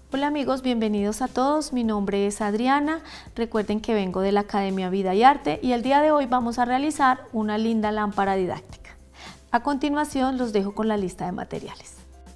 Hola amigos, bienvenidos a todos, mi nombre es Adriana, recuerden que vengo de la Academia Vida y Arte y el día de hoy vamos a realizar una linda lámpara didáctica. A continuación los dejo con la lista de materiales.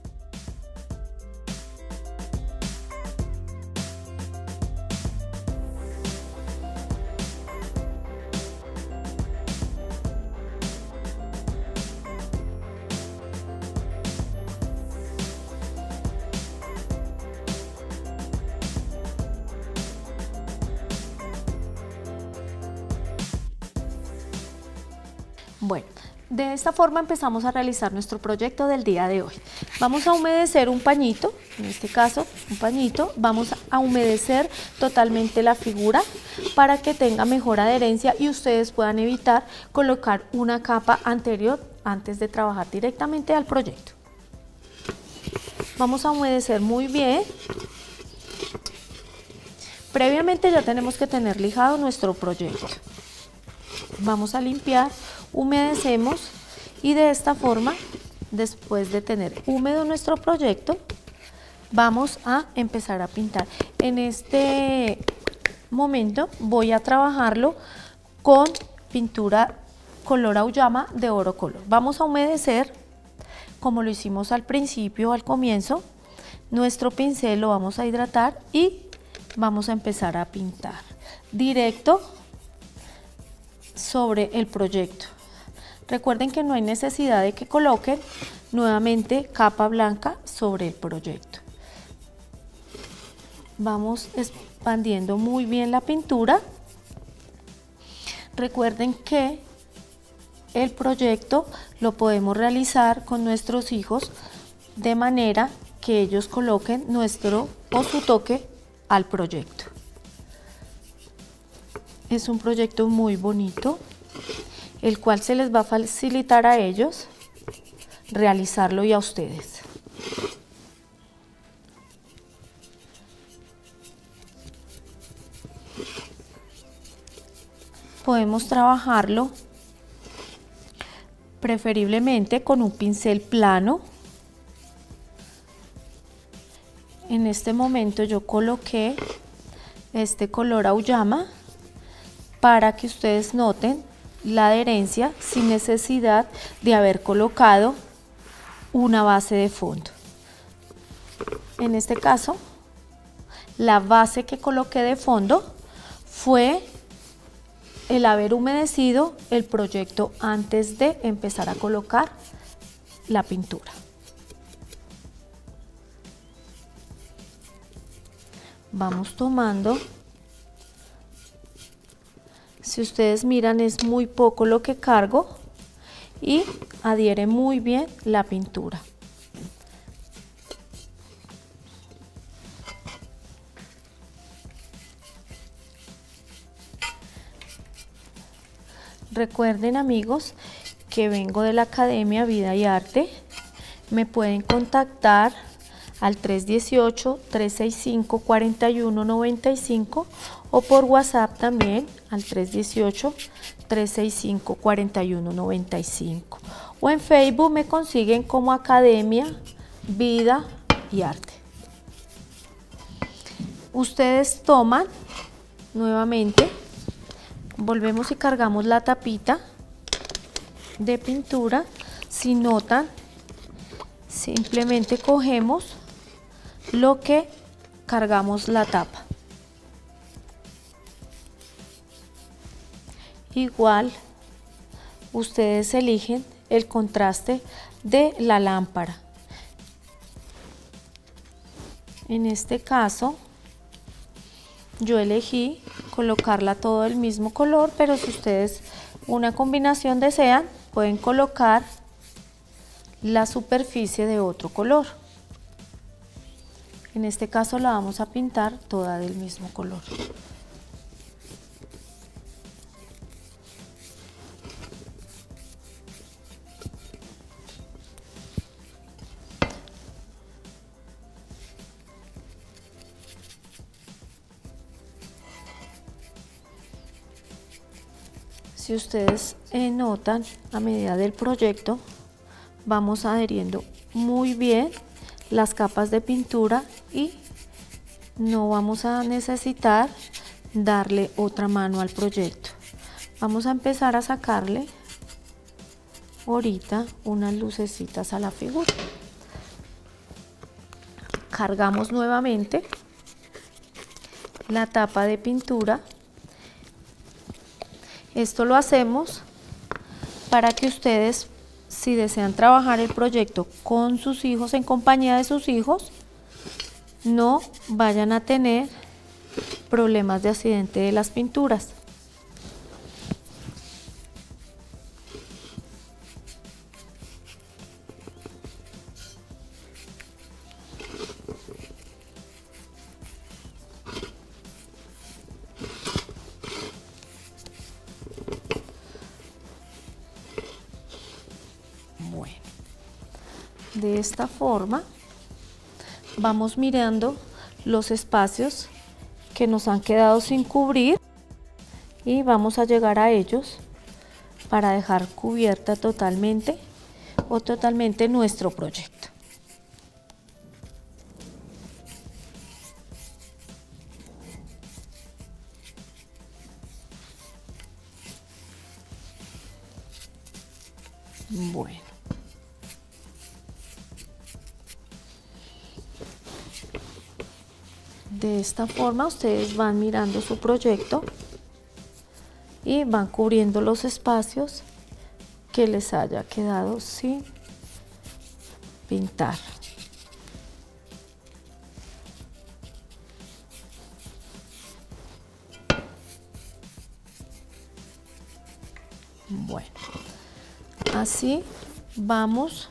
Bueno, de esta forma empezamos a realizar nuestro proyecto del día de hoy. Vamos a humedecer un pañito, en este caso un pañito, vamos a humedecer totalmente la figura para que tenga mejor adherencia y ustedes puedan evitar colocar una capa anterior antes de trabajar directamente al proyecto. Vamos a humedecer muy bien. Previamente ya tenemos que tener lijado nuestro proyecto. Vamos a limpiar, humedecemos y de esta forma, después de tener húmedo nuestro proyecto, vamos a empezar a pintar. En este momento voy a trabajarlo con pintura color auyama de oro color. Vamos a humedecer, como lo hicimos al principio, al comienzo, nuestro pincel lo vamos a hidratar y vamos a empezar a pintar directo sobre el proyecto. Recuerden que no hay necesidad de que coloquen nuevamente capa blanca sobre el proyecto. Vamos expandiendo muy bien la pintura. Recuerden que el proyecto lo podemos realizar con nuestros hijos de manera que ellos coloquen nuestro o su toque al proyecto. Es un proyecto muy bonito, el cual se les va a facilitar a ellos realizarlo y a ustedes. Podemos trabajarlo preferiblemente con un pincel plano. En este momento yo coloqué este color auyama para que ustedes noten la adherencia sin necesidad de haber colocado una base de fondo. En este caso, la base que coloqué de fondo fue el haber humedecido el proyecto antes de empezar a colocar la pintura. Vamos tomando. Si ustedes miran, es muy poco lo que cargo y adhiere muy bien la pintura. Recuerden amigos que vengo de la Academia Vida y Arte. Me pueden contactar al 318-365-4195 o por WhatsApp también al 318-365-4195 o en Facebook me consiguen como Academia Vida y Arte. Ustedes toman nuevamente, volvemos y cargamos la tapita de pintura. Si notan, simplemente cogemos lo que cargamos la tapa. Igual ustedes eligen el contraste de la lámpara. En este caso yo elegí colocarla todo del mismo color, pero si ustedes una combinación desean, pueden colocar la superficie de otro color. En este caso la vamos a pintar toda del mismo color. Si ustedes notan, a medida del proyecto vamos adheriendo muy bien las capas de pintura y no vamos a necesitar darle otra mano al proyecto. Vamos a empezar a sacarle ahorita unas lucecitas a la figura. Cargamos nuevamente la tapa de pintura. Esto lo hacemos para que ustedes, si desean trabajar el proyecto con sus hijos, en compañía de sus hijos, no vayan a tener problemas de accidente de las pinturas. Bueno, de esta forma vamos mirando los espacios que nos han quedado sin cubrir y vamos a llegar a ellos para dejar cubierta totalmente nuestro proyecto. Bueno. De esta forma ustedes van mirando su proyecto y van cubriendo los espacios que les haya quedado sin pintar. Bueno, así vamos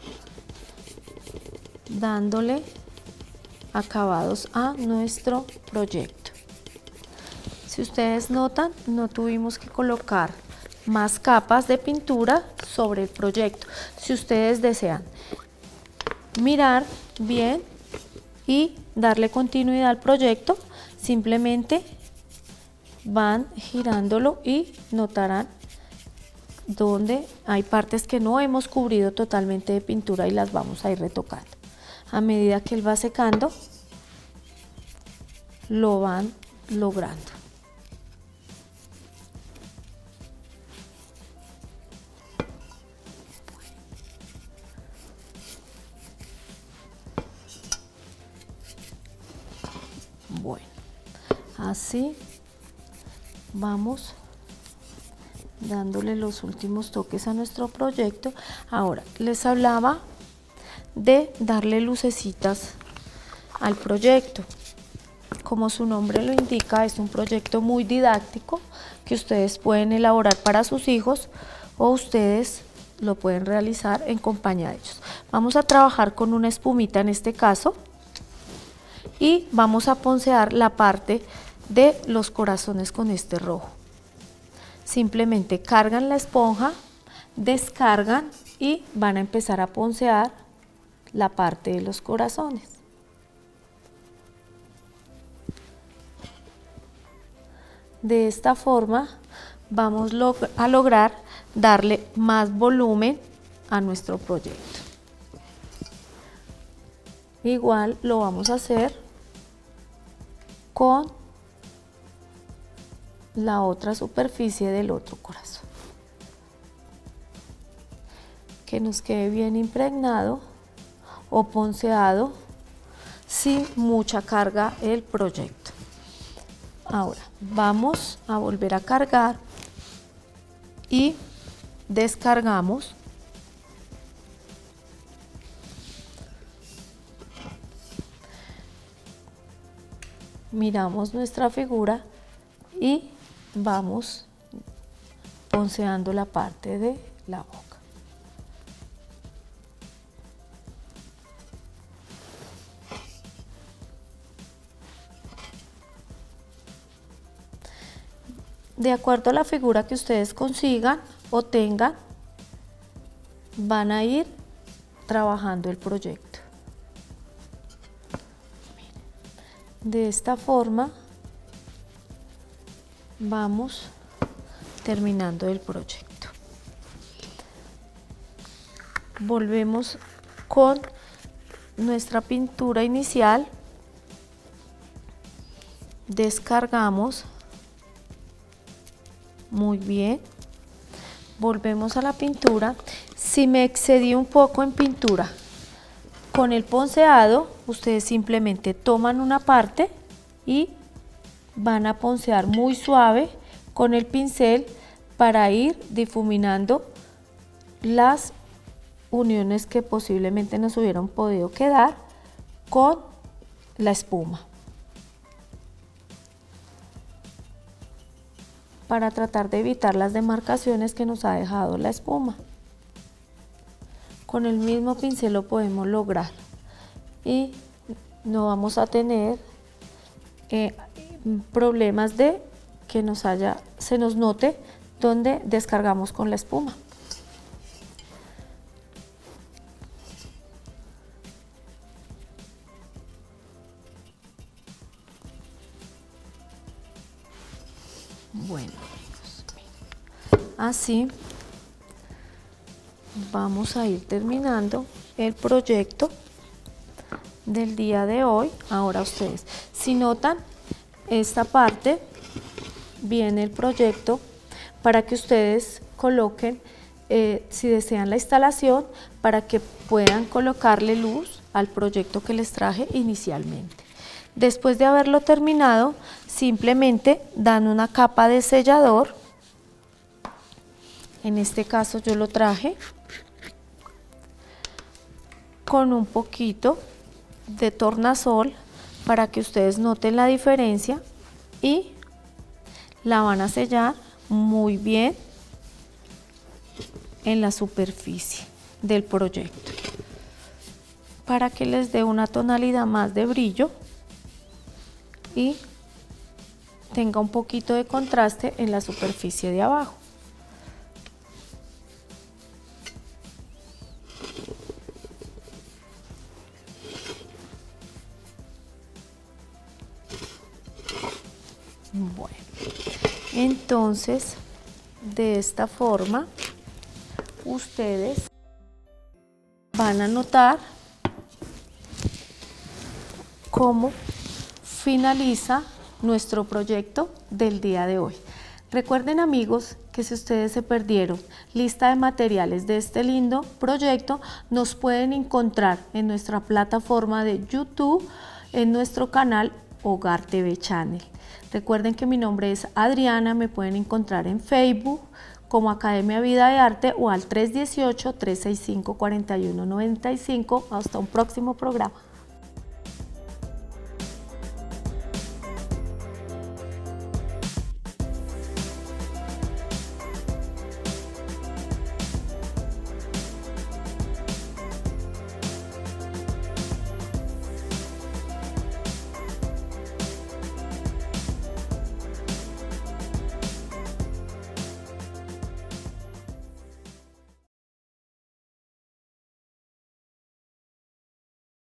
dándole acabados a nuestro proyecto. Si ustedes notan, no tuvimos que colocar más capas de pintura sobre el proyecto. Si ustedes desean mirar bien y darle continuidad al proyecto, simplemente van girándolo y notarán donde hay partes que no hemos cubrido totalmente de pintura y las vamos a ir retocando. A medida que él va secando, lo van logrando. Bueno, así vamos dándole los últimos toques a nuestro proyecto. Ahora, les hablaba de darle lucecitas al proyecto. Como su nombre lo indica, es un proyecto muy didáctico que ustedes pueden elaborar para sus hijos o ustedes lo pueden realizar en compañía de ellos. Vamos a trabajar con una espumita en este caso y vamos a poncear la parte de los corazones con este rojo. Simplemente cargan la esponja, descargan y van a empezar a poncear la parte de los corazones. De esta forma vamos a lograr darle más volumen a nuestro proyecto. Igual lo vamos a hacer con la otra superficie del otro corazón. Que nos quede bien impregnado o ponceado sin mucha carga el proyecto. Ahora vamos a volver a cargar y descargamos. Miramos nuestra figura y vamos ponceando la parte de la boca. De acuerdo a la figura que ustedes consigan o tengan, van a ir trabajando el proyecto. De esta forma vamos terminando el proyecto. Volvemos con nuestra pintura inicial descargamos muy bien, volvemos a la pintura. Si me excedí un poco en pintura, con el ponceado ustedes simplemente toman una parte y van a poncear muy suave con el pincel para ir difuminando las uniones que posiblemente nos hubieran podido quedar con la espuma, para tratar de evitar las demarcaciones que nos ha dejado la espuma. Con el mismo pincel lo podemos lograr y no vamos a tener problemas de que se nos note donde descargamos con la espuma. Bueno, así vamos a ir terminando el proyecto del día de hoy. Ahora ustedes, si notan, esta parte viene el proyecto para que ustedes coloquen, si desean la instalación, para que puedan colocarle luz al proyecto que les traje inicialmente. Después de haberlo terminado, simplemente dan una capa de sellador. En este caso yo lo traje con un poquito de tornasol para que ustedes noten la diferencia, y la van a sellar muy bien en la superficie del proyecto para que les dé una tonalidad más de brillo y tenga un poquito de contraste en la superficie de abajo. Bueno, entonces de esta forma ustedes van a notar cómo finaliza nuestro proyecto del día de hoy. Recuerden, amigos, que si ustedes se perdieron lista de materiales de este lindo proyecto, nos pueden encontrar en nuestra plataforma de YouTube, en nuestro canal Hogar TV Channel. Recuerden que mi nombre es Adriana, me pueden encontrar en Facebook como Academia Vida de Arte o al 318-365-4195. Hasta un próximo programa.